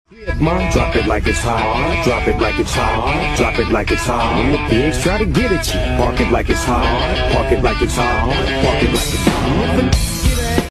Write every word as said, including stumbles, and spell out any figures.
Mom, drop it like it's hot, drop it like it's hot, drop it like it's hot. When the pigs try to get at you, park it like it's hot, park it like it's hot, park it like it's hot.